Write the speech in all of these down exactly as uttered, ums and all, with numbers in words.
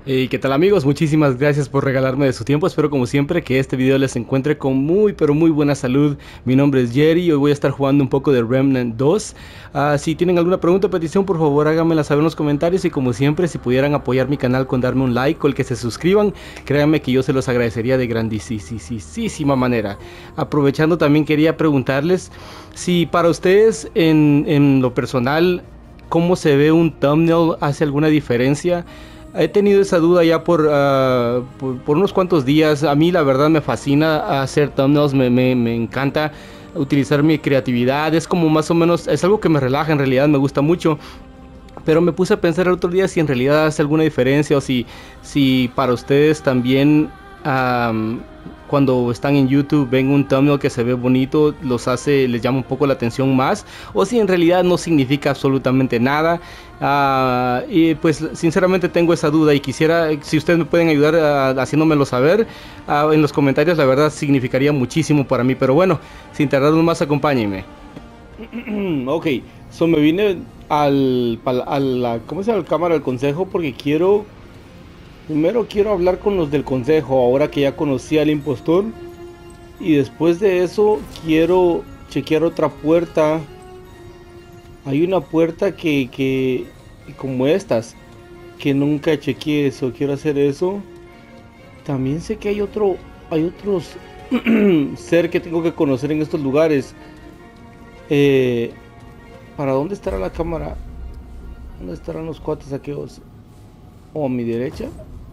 Hey, ¿qué tal amigos? Muchísimas gracias por regalarme de su tiempo. Espero como siempre que este video les encuentre con muy pero muy buena salud. Mi nombre es Jerry y hoy voy a estar jugando un poco de Remnant dos. Ah, si tienen alguna pregunta o petición, por favor háganmela saber en los comentarios y como siempre si pudieran apoyar mi canal con darme un like o el que se suscriban, créanme que yo se los agradecería de grandísima manera. Aprovechando también quería preguntarles si para ustedes en, en lo personal, cómo se ve un thumbnail, hace alguna diferencia. He tenido esa duda ya por, uh, por, por unos cuantos días. A mí la verdad me fascina hacer thumbnails, me, me, me encanta utilizar mi creatividad. Es como más o menos, es algo que me relaja en realidad, me gusta mucho. Pero me puse a pensar el otro día si en realidad hace alguna diferencia o si, si para ustedes también um, cuando están en YouTube ven un thumbnail que se ve bonito, los hace, les llama un poco la atención más, o si en realidad no significa absolutamente nada. Uh, y pues sinceramente tengo esa duda y quisiera, si ustedes me pueden ayudar uh, haciéndomelo saber uh, en los comentarios, la verdad significaría muchísimo para mí. Pero bueno, sin tardar más, acompáñenme. Ok, so me vine al, a la, ¿cómo se llama? Al cámara del consejo porque quiero, primero quiero hablar con los del consejo ahora que ya conocí al impostor y después de eso quiero chequear otra puerta. Hay una puerta que, que como estas, que nunca chequeé eso, quiero hacer eso. También sé que hay otro, hay otros ser que tengo que conocer en estos lugares. Eh... ¿Para dónde estará la cámara? ¿Dónde estarán los cuates aquellos? ¿O a mi derecha?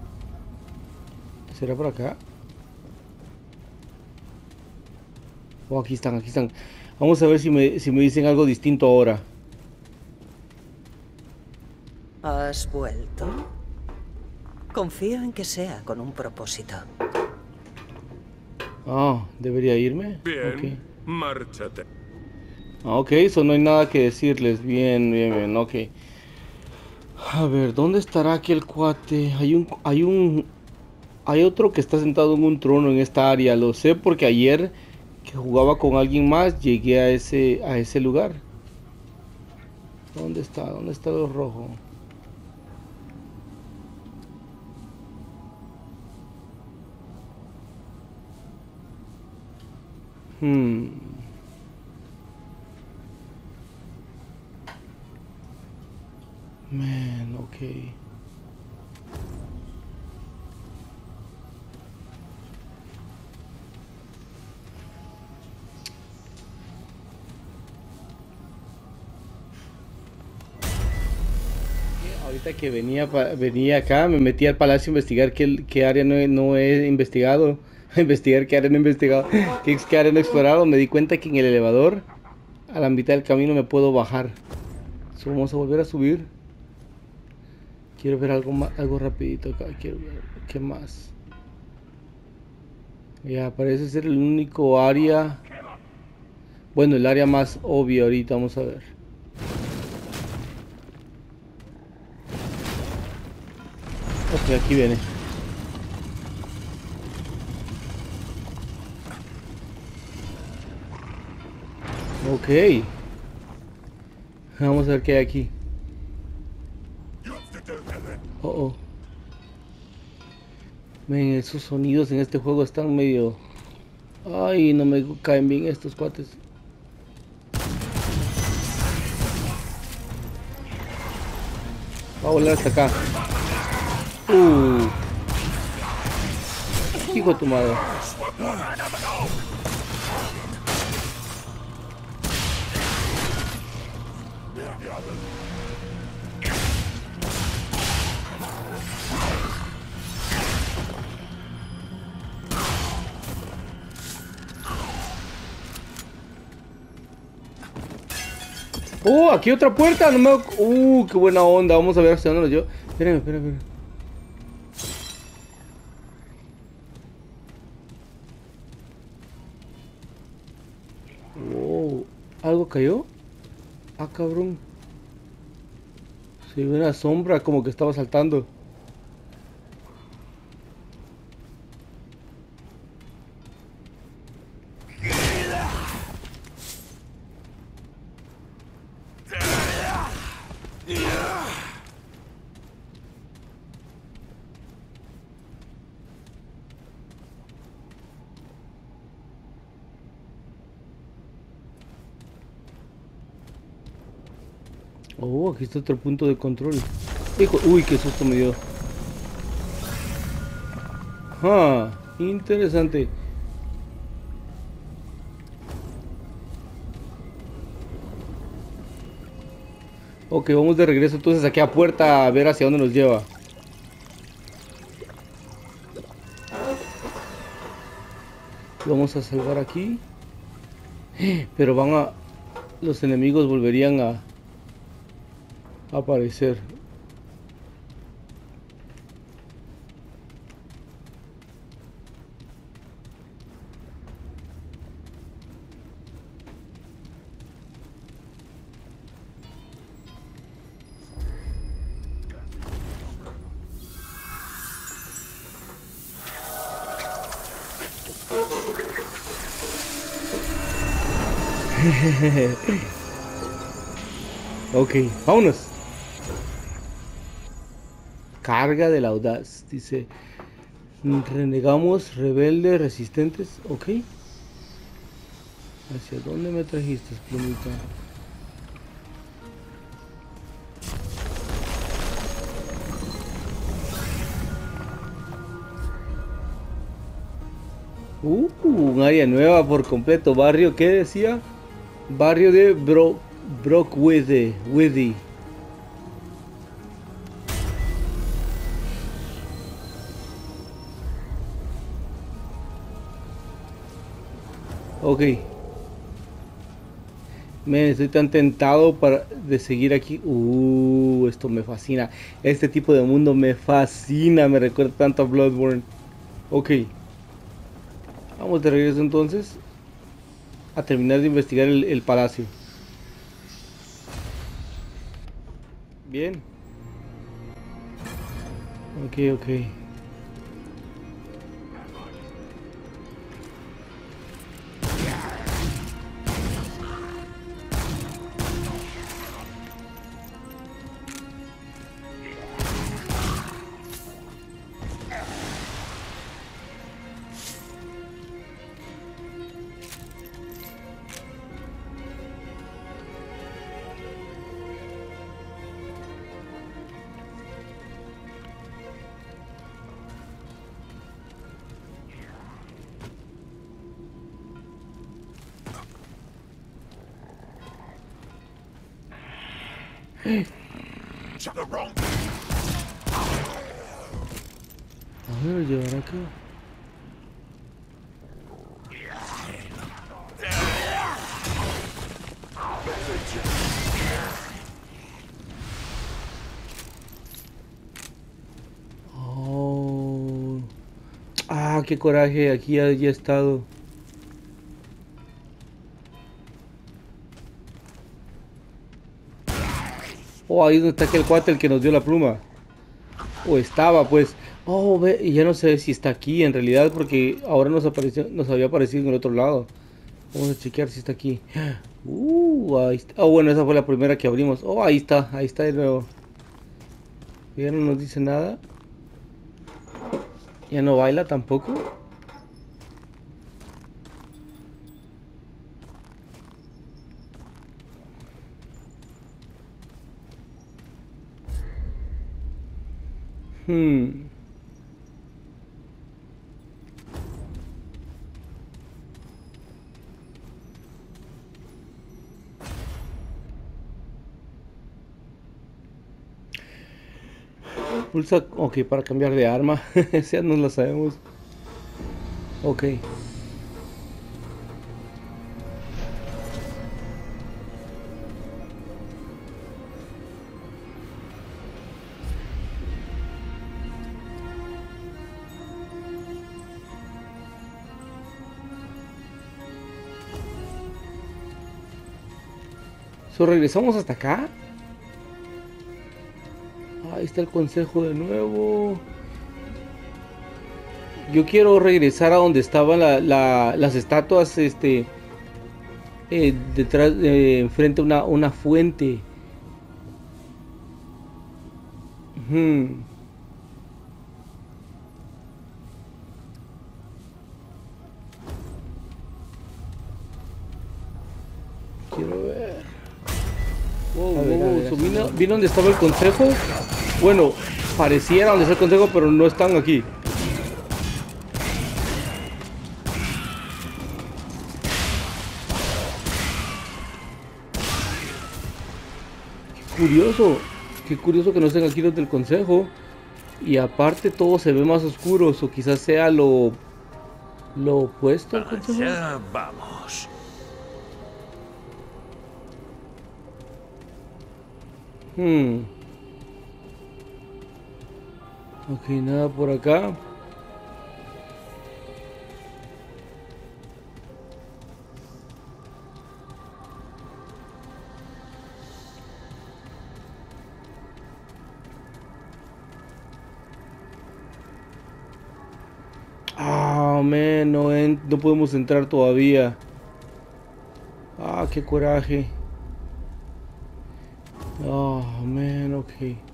¿Será por acá? Oh, aquí están, aquí están. Vamos a ver si me, si me dicen algo distinto ahora. ¿Has vuelto? Confío en que sea con un propósito. Ah, ¿debería irme? Bien, Okay. márchate. Ah, ok, eso no hay nada que decirles. Bien, bien, bien, ok. A ver, ¿dónde estará aquel cuate? Hay un, hay un, hay otro que está sentado en un trono en esta área. Lo sé porque ayer que jugaba con alguien más llegué a ese, a ese lugar. ¿Dónde está? ¿Dónde está lo rojo? Hmm. Man, ok. Ahorita que venía, venía acá, me metí al palacio a investigar qué, qué área no he, no he investigado. A investigar qué área no he investigado. Qué, qué área no he explorado. Me di cuenta que en el elevador, a la mitad del camino, me puedo bajar. So, vamos a volver a subir. Quiero ver algo más, algo rapidito acá. Quiero ver qué más. Ya, parece ser el único área. Bueno, el área más obvia ahorita. Vamos a ver. Ok, aquí viene. Ok. Vamos a ver qué hay aquí. Oh, oh. Men, esos sonidos en este juego están medio... Ay, no me caen bien estos cuates. Va a volar hasta acá. Uh. Hijo de tu madre. Oh, aquí otra puerta. No me... Uh, qué buena onda. Vamos a ver hacia dónde yo. Espérame, espérame, espérame. Wow. ¿Algo cayó? Ah, cabrón. Se ve una sombra como que estaba saltando. Oh, aquí está otro punto de control. Hijo, uy, qué susto me dio. Ah, interesante. Ok, vamos de regreso entonces aquí a puerta a ver hacia dónde nos lleva. Vamos a salvar aquí. Pero van a... Los enemigos volverían a... a aparecer. Ok, vámonos. Carga del audaz, dice. Renegamos, rebeldes, resistentes. Ok. ¿Hacia dónde me trajiste, plumita? Uh, un área nueva por completo. Barrio, ¿qué decía? Barrio de Bro Brockwithy. Withy. Ok. Me estoy tan tentado para de seguir aquí. Uh, esto me fascina. Este tipo de mundo me fascina. Me recuerda tanto a Bloodborne. Ok. Vamos de regreso entonces a terminar de investigar el, el palacio. Bien. Ok, ok. A ver, llevar acá. Oh. Ah, qué coraje. Aquí ya, ya he estado. Oh, ahí donde está aquel cuate el que nos dio la pluma. O estaba, pues. Oh, ve, y ya no sé si está aquí en realidad porque ahora nos apareció, nos había aparecido en el otro lado. Vamos a chequear si está aquí. Uh, ahí está. Oh, bueno, esa fue la primera que abrimos. Oh, ahí está, ahí está de nuevo. Ya no nos dice nada. Ya no baila tampoco. Hmm. Pulsa, ok, para cambiar de arma. Ya no lo sabemos. Ok. So, regresamos hasta acá. Ahí está el consejo de nuevo. Yo quiero regresar a donde estaban la, la, las estatuas, este, eh, detrás, eh, enfrente a una, una fuente. Hmm. Quiero ver. Wow, a ver, wow, a ver, vino, vino donde estaba el consejo. Bueno, pareciera donde está el consejo, pero no están aquí. Qué curioso. Qué curioso que no estén aquí los del consejo. Y aparte todo se ve más oscuro. O quizás sea lo... Lo opuesto al consejo. Allá vamos. Hmm. Ok, nada por acá. Ah, man, no, en- no podemos entrar todavía. Ah, qué coraje. Oh, man, ok.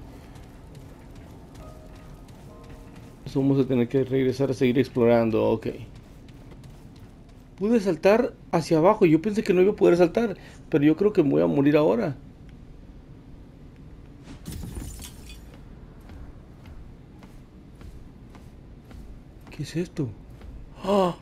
Eso vamos a tener que regresar a seguir explorando, ok. Pude saltar hacia abajo, yo pensé que no iba a poder saltar, pero yo creo que me voy a morir ahora. ¿Qué es esto? ¡Ah!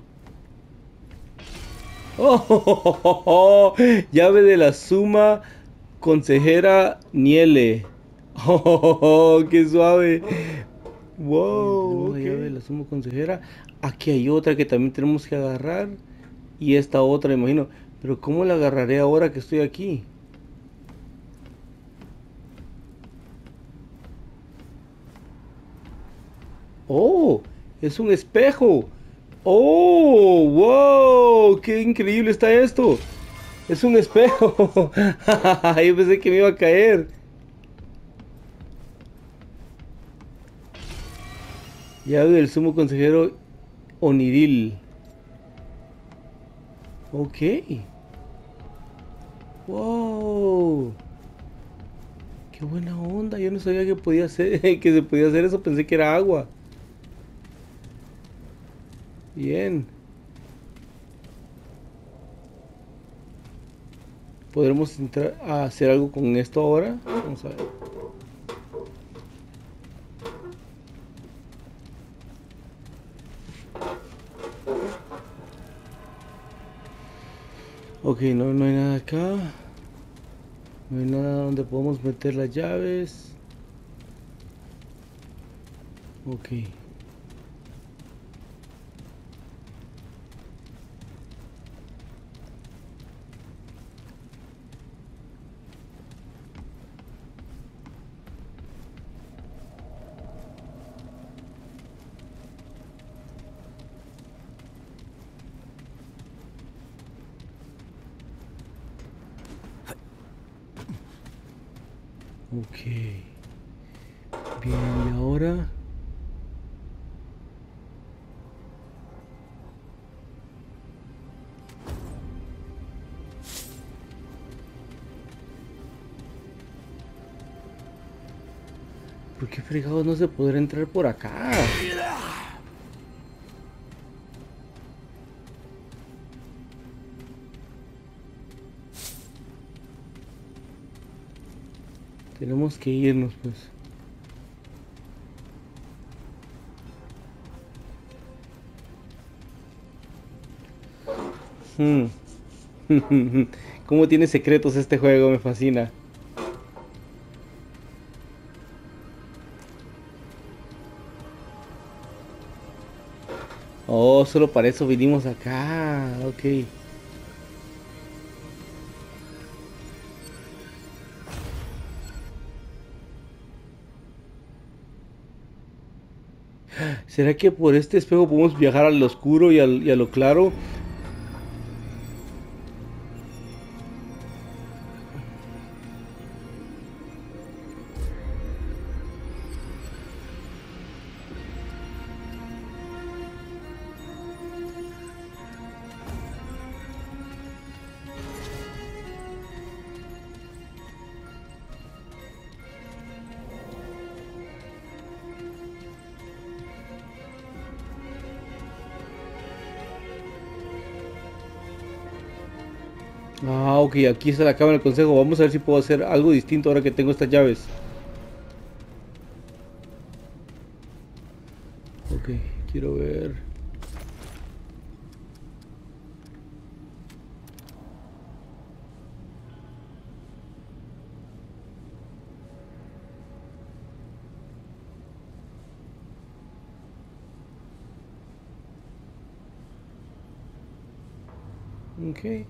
¡Oh! Llave de la suma consejera Niele. ¡Oh! ¡Qué suave! ¡Wow! Tenemos la llave de la suma consejera. Aquí hay otra que también tenemos que agarrar. Y esta otra, imagino. Pero ¿cómo la agarraré ahora que estoy aquí? ¡Oh! ¡Es un espejo! ¡Oh! ¡Wow! ¡Qué increíble está esto! ¡Es un espejo! Yo pensé que me iba a caer. Llave del sumo consejero Oniril. Ok. ¡Wow! ¡Qué buena onda! Yo no sabía que podía hacer, que se podía hacer eso. Pensé que era agua. Bien. ¿Podremos entrar a hacer algo con esto ahora? Vamos a ver. Ok, no, no hay nada acá. No hay nada donde podamos meter las llaves. Ok. Ok. Bien, y ahora... ¿Por qué fregados no se podrá entrar por acá? Tenemos que irnos, pues. Hmm. ¿Cómo tiene secretos este juego? Me fascina. Oh, solo para eso vinimos acá. Ok. ¿Será que por este espejo podemos viajar al oscuro y, al, y a lo claro? Ah, ok, aquí se le acaba el consejo. Vamos a ver si puedo hacer algo distinto ahora que tengo estas llaves. Ok, quiero ver. Ok.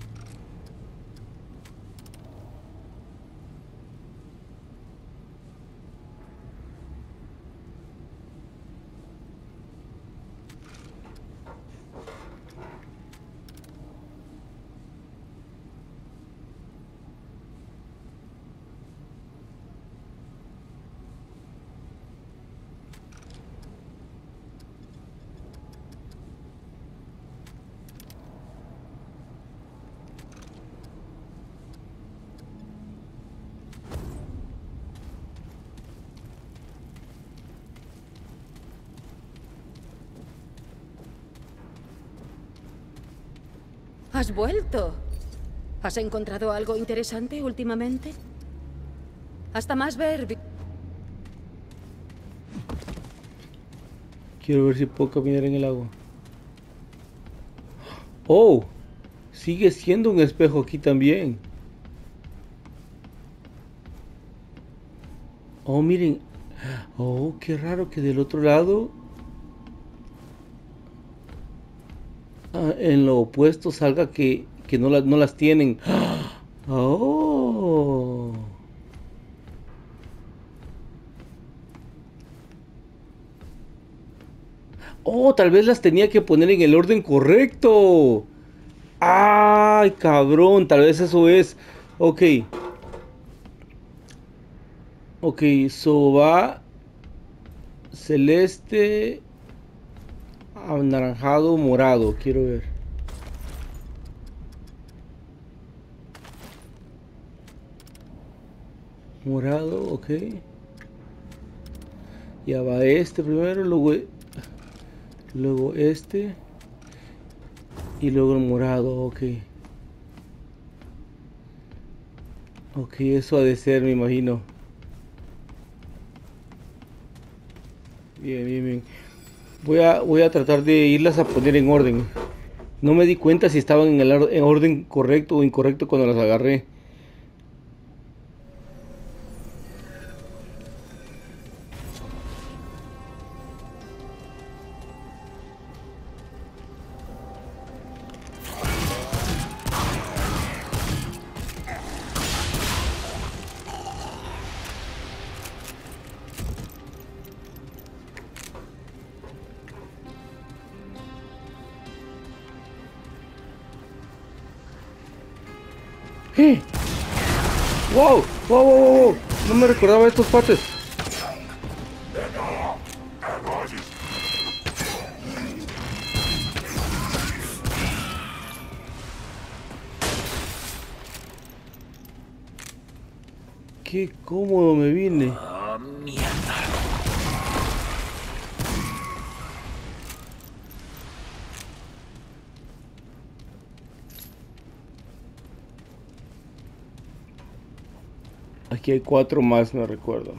¿Has vuelto? ¿Has encontrado algo interesante últimamente? Hasta más ver... Quiero ver si puedo caminar en el agua. Oh, sigue siendo un espejo aquí también. Oh, miren. Oh, qué raro que del otro lado, ah, en lo opuesto, salga que, que no, la- no las tienen. Oh. Oh, tal vez las tenía que poner en el orden correcto. Ay, cabrón, tal vez eso es. Ok. Ok, so va celeste, anaranjado, morado. Quiero ver. Morado, ok. Ya va este primero, luego, luego este. Y luego el morado, ok. Ok, eso ha de ser, me imagino. Bien, bien, bien. Voy a, voy a tratar de irlas a poner en orden. No me di cuenta si estaban en el or- en orden correcto o incorrecto cuando las agarré. ¡Eh! ¡Wow! ¡Wow, wow, wow, wow! No me recordaba estos partes. ¡Qué cómodo me vine! Oh, mierda. Aquí hay cuatro más, me recuerdo.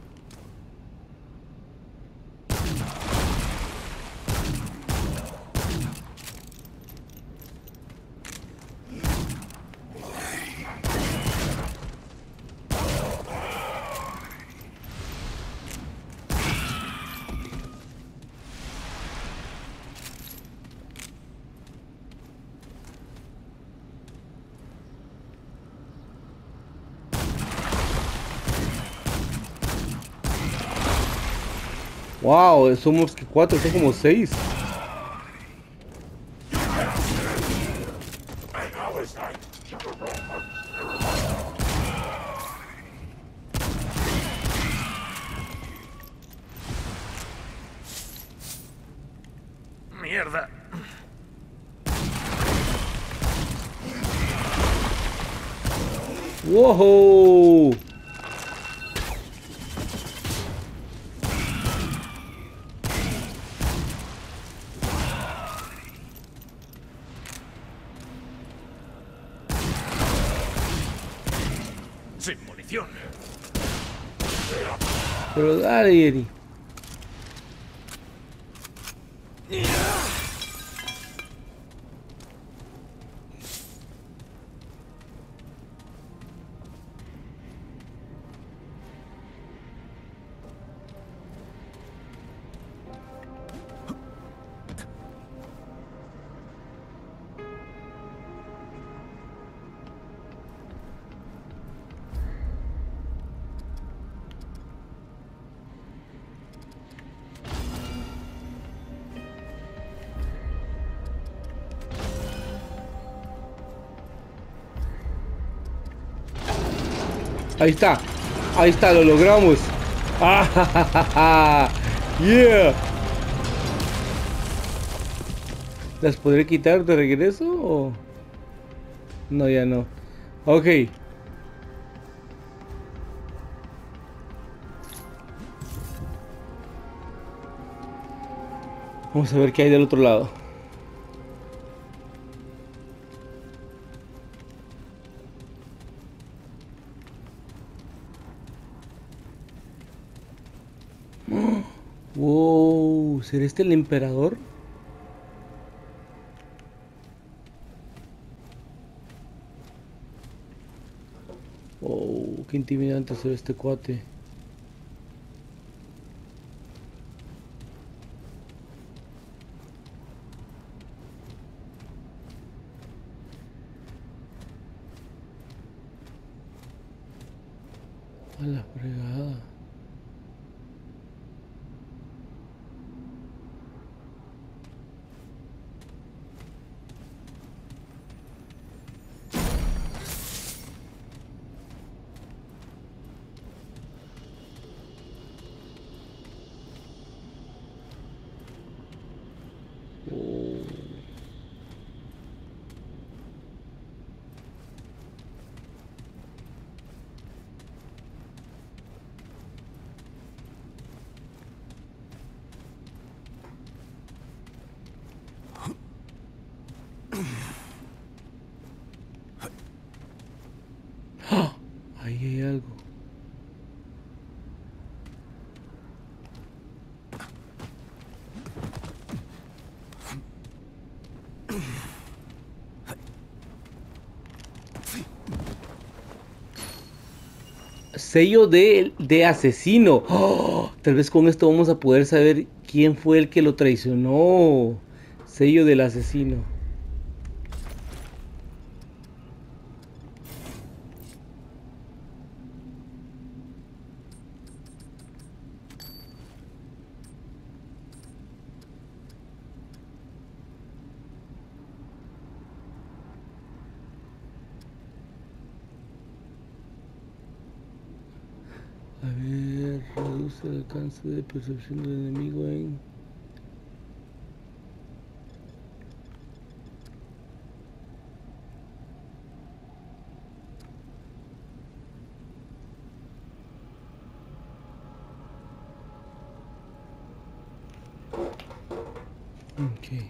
Wow, somos que cuatro, son como seis. Mierda. ¡Wow! posición. Pero dale, Yeri. Ahí está, ahí está, lo logramos. ¡Ah, ja, ja, ja, ja! ¡Yeah! ¿Las podré quitar de regreso o...? No, ya no. Ok. Vamos a ver qué hay del otro lado. Wow, ¿será este el emperador? Oh, qué intimidante se ve este cuate. A la fregada. ¡Ah! Ahí hay algo. Sello de, de asesino. ¡Oh! Tal vez con esto vamos a poder saber quién fue el que lo traicionó. Sello del asesino. A ver, reduce el alcance de percepción del enemigo en... Ok.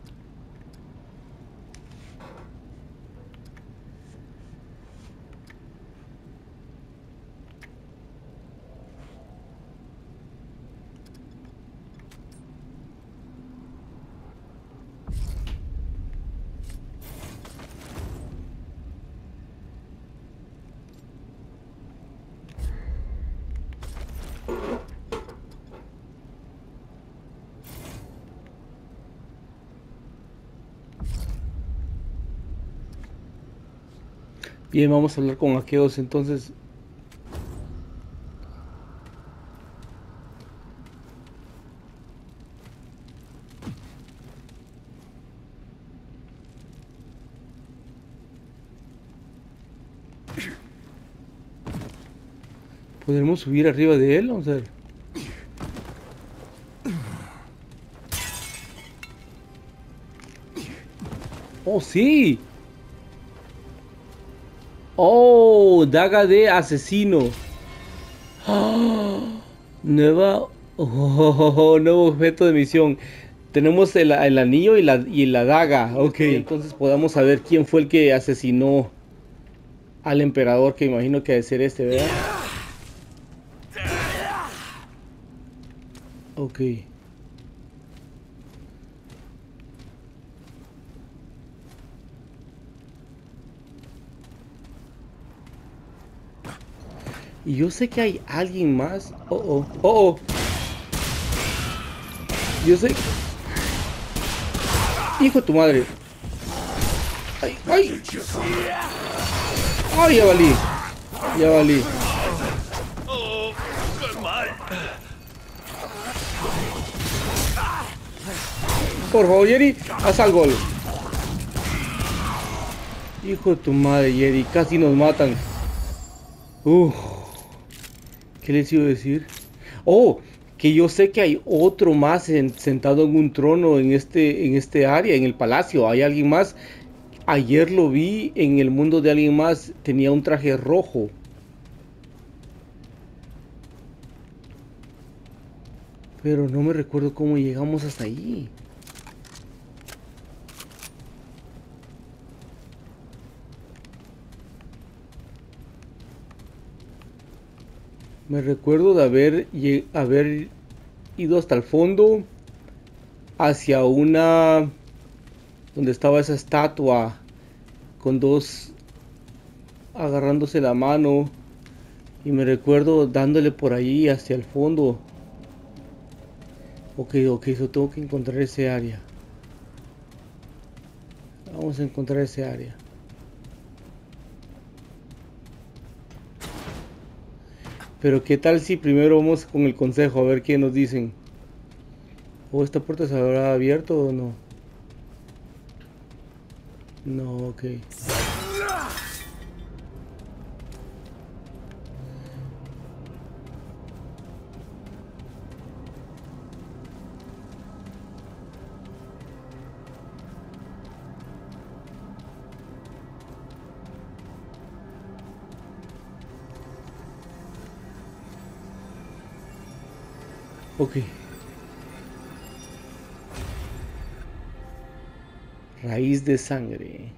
Bien, vamos a hablar con aqueos entonces. ¿Podremos subir arriba de él? Vamos a ver. ¡Oh, sí! ¡Oh! Daga de asesino. ¡Oh! Nueva... Oh, nuevo objeto de misión. Tenemos el, el anillo y la, y la daga. Ok, entonces podamos saber quién fue el que asesinó. al emperador, que imagino que debe ser este, ¿verdad? Ok. Y yo sé que hay alguien más. Oh, oh, oh, oh. Yo sé. Hijo de tu madre. Ay, ay. Ay, ya valí. Ya valí. Por favor, Jerry, haz algo. Hijo de tu madre, Jerry. Casi nos matan. Uff. ¿Qué les iba a decir? Oh, que yo sé que hay otro más en, sentado en un trono en este, en este área, en el palacio. Hay alguien más. Ayer lo vi en el mundo de alguien más. Tenía un traje rojo. Pero no me recuerdo cómo llegamos hasta allí. Me recuerdo de haber, haber ido hasta el fondo, hacia una, donde estaba esa estatua, con dos agarrándose la mano, y me recuerdo dándole por ahí hacia el fondo. Ok, ok, yo tengo que encontrar ese área. Vamos a encontrar ese área. Pero qué tal si primero vamos con el consejo a ver qué nos dicen. ¿O esta puerta se habrá abierto o no? No, ok. Ok. Raíz de sangre.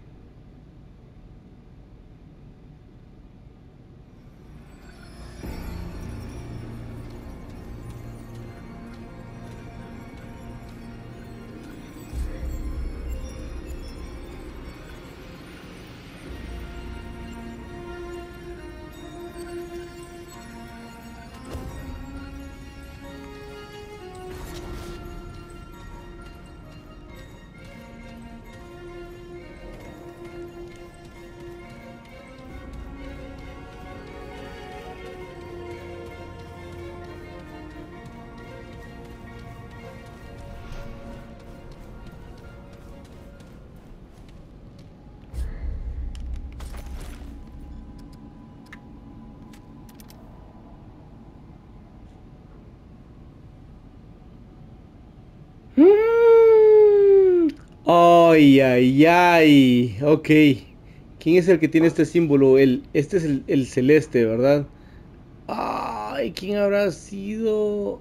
Ay, ay, ay. Ok. ¿Quién es el que tiene este símbolo? El, este es el, el celeste, ¿verdad? Ay, ¿quién habrá sido?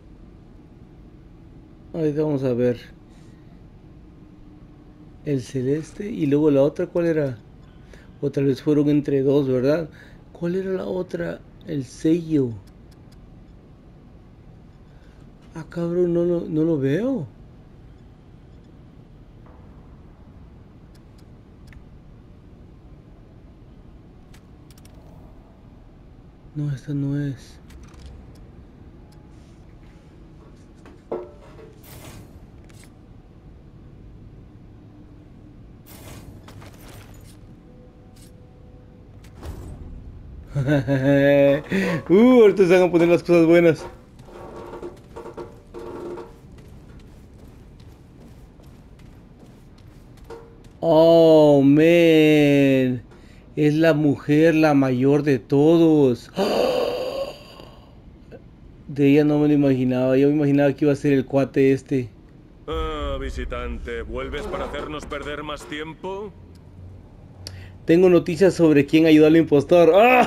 Ahí vamos a ver. El celeste y luego la otra, ¿cuál era? O tal vez fueron entre dos, ¿verdad? ¿Cuál era la otra? El sello. Ah, cabrón, no, no, no lo veo. No, esta no es. uh, ahorita se van a poner las cosas buenas. Oh, man. Es la mujer la mayor de todos. De ella no me lo imaginaba. Yo me imaginaba que iba a ser el cuate este. Ah, visitante, ¿vuelves para hacernos perder más tiempo? Tengo noticias sobre quién ayudó al impostor.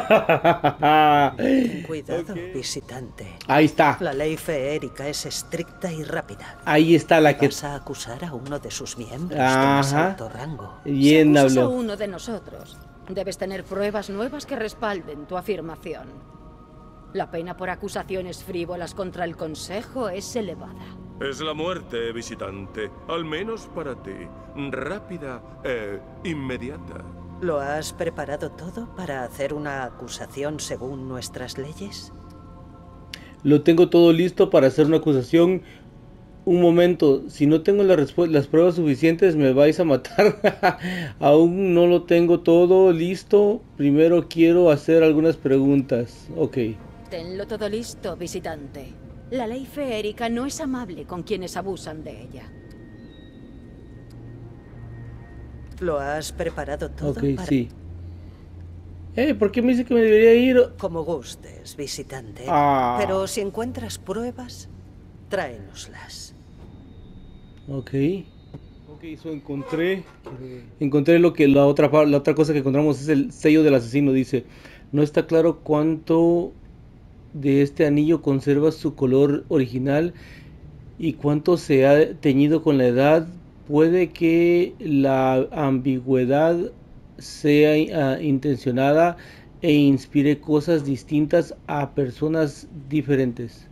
Ten cuidado, okay. Visitante. Ahí está. La ley feérica es estricta y rápida. Ahí está la que... Vas a acusar a uno de sus miembros. Ajá. De alto rango. Bien si habló. a uno de nosotros, Debes tener pruebas nuevas que respalden tu afirmación. La pena por acusaciones frívolas contra el Consejo es elevada. Es la muerte, visitante. Al menos para ti. Rápida e inmediata. ¿Lo has preparado todo para hacer una acusación según nuestras leyes? Lo tengo todo listo para hacer una acusación. Un momento, si no tengo la las pruebas suficientes me vais a matar. Aún no lo tengo todo listo. Primero quiero hacer algunas preguntas. Ok. Tenlo todo listo, visitante. La ley feérica no es amable con quienes abusan de ella. ¿Lo has preparado todo? Ok, para... sí. Eh, ¿por qué me dice que me debería ir? Como gustes, visitante. Ah. Pero si encuentras pruebas, tráenoslas. Ok. Ok, eso encontré. Encontré lo que la otra la otra cosa que encontramos es el sello del asesino. Dice, no está claro cuánto de este anillo conserva su color original y cuánto se ha teñido con la edad. Puede que la ambigüedad sea uh, intencionada e inspire cosas distintas a personas diferentes.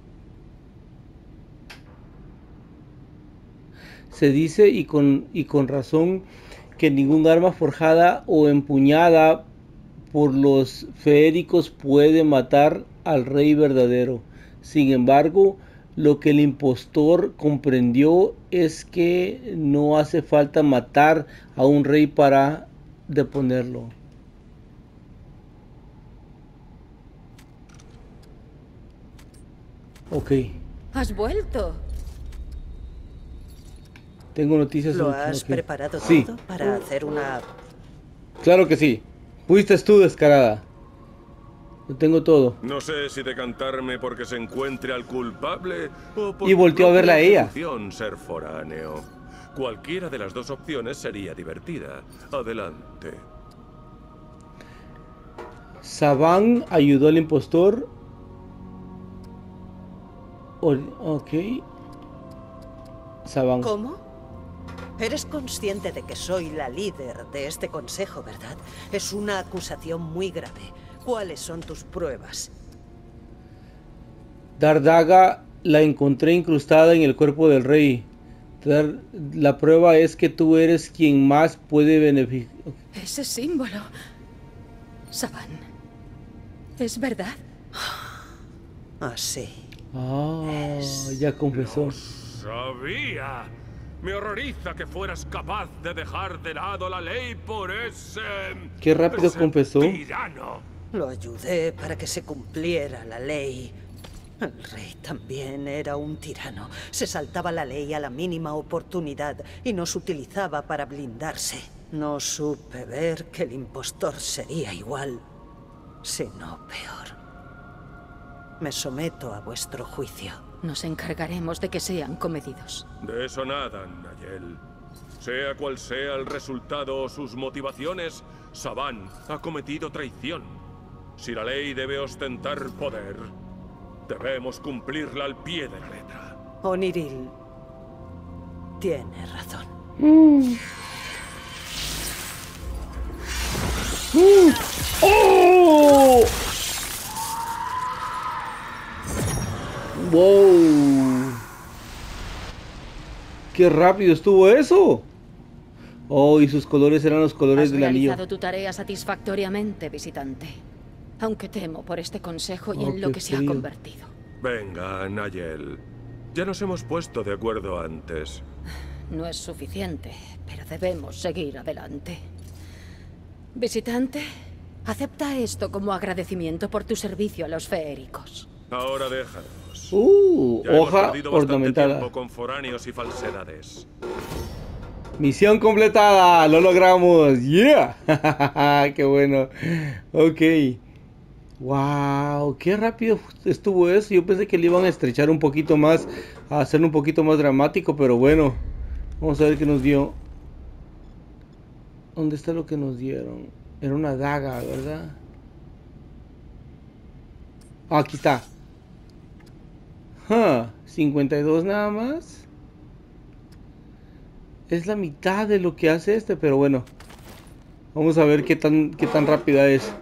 Se dice, y con, y con razón, que ningún arma forjada o empuñada por los feéricos puede matar al rey verdadero. Sin embargo, lo que el impostor comprendió es que no hace falta matar a un rey para deponerlo. Ok. ¿Has vuelto? Tengo noticias. ¿Lo en... has okay. preparado sí. todo para hacer una...? Claro que sí. Fuiste tú, descarada. Lo tengo todo. No sé si decantarme porque se encuentre al culpable o por y volteó a verla a ella. Ser foráneo. Cualquiera de las dos opciones sería divertida. Adelante. Saban ayudó al impostor. O ok. Saban. ¿Cómo? Eres consciente de que soy la líder de este consejo, ¿verdad? Es una acusación muy grave. ¿Cuáles son tus pruebas? Dardaga la encontré incrustada en el cuerpo del rey. Dar, la prueba es que tú eres quien más puede beneficiar. Ese símbolo. Saban. ¿Es verdad? Ah, sí. Ah, es... ya confesó. Lo sabía. Me horroriza que fueras capaz de dejar de lado la ley por ese... Qué rápido ese confesó. tirano. Lo ayudé para que se cumpliera la ley. El rey también era un tirano. Se saltaba la ley a la mínima oportunidad y nos utilizaba para blindarse. No supe ver que el impostor sería igual, sino peor. Me someto a vuestro juicio. Nos encargaremos de que sean comedidos. De eso nada, Nayel. Sea cual sea el resultado o sus motivaciones, Saban ha cometido traición. Si la ley debe ostentar poder, debemos cumplirla al pie de la letra. Oniril tiene razón. Mm. Mm. ¡Oh! ¡Wow! ¡Qué rápido estuvo eso! Oh, y sus colores eran los colores Has del anillo. realizado tu tarea satisfactoriamente, visitante. Aunque temo por este consejo y Oh, en lo qué que se ha frío. convertido. Venga, Nayel. Ya nos hemos puesto de acuerdo antes. No es suficiente, pero debemos seguir adelante. Visitante, acepta esto como agradecimiento por tu servicio a los feéricos. Ahora déjanos. Uh, Ya hemos hoja perdido bastante ornamentada. tiempo con foráneos y falsedades. Misión completada, lo logramos. Yeah. Qué bueno. Ok. Wow, qué rápido estuvo eso. Yo pensé que le iban a estrechar un poquito más, a hacerlo un poquito más dramático, pero bueno. Vamos a ver qué nos dio. ¿Dónde está lo que nos dieron? Era una daga, ¿verdad? Ah, aquí está. Huh, cincuenta y dos nada más. Es la mitad de lo que hace este, pero bueno. Vamos a ver qué tan, qué tan rápida es.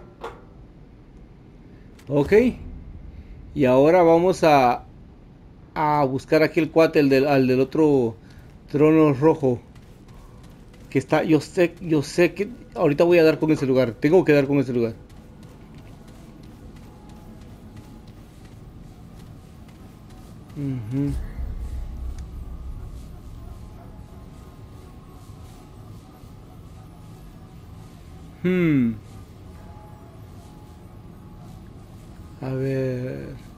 Ok. Y ahora vamos a, a buscar aquí el cuate, el del, al del otro trono rojo. Que está, yo sé, yo sé que ahorita voy a dar con ese lugar. Tengo que dar con ese lugar. Uh-huh. Hmm. A ver.